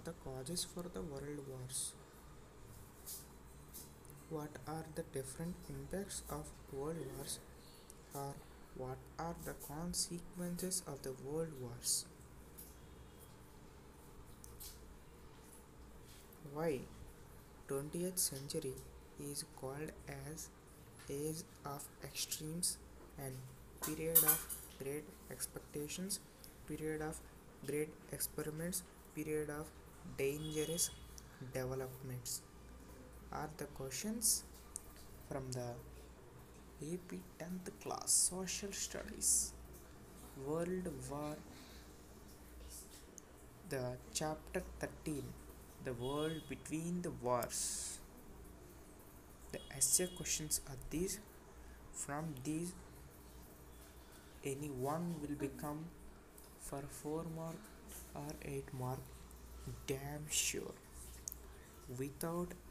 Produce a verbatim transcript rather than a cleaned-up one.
the causes for the world wars? What are the different impacts of world wars, or what are the consequences of the world wars? Why twentieth century is called as age of extremes and period of great expectations, period of great experiments, period of dangerous developments are the questions from the A P tenth class social studies. World War, the chapter thirteen, the world between the wars. The essay questions are these. From these, any one will become for four mark or eight mark, damn sure. Without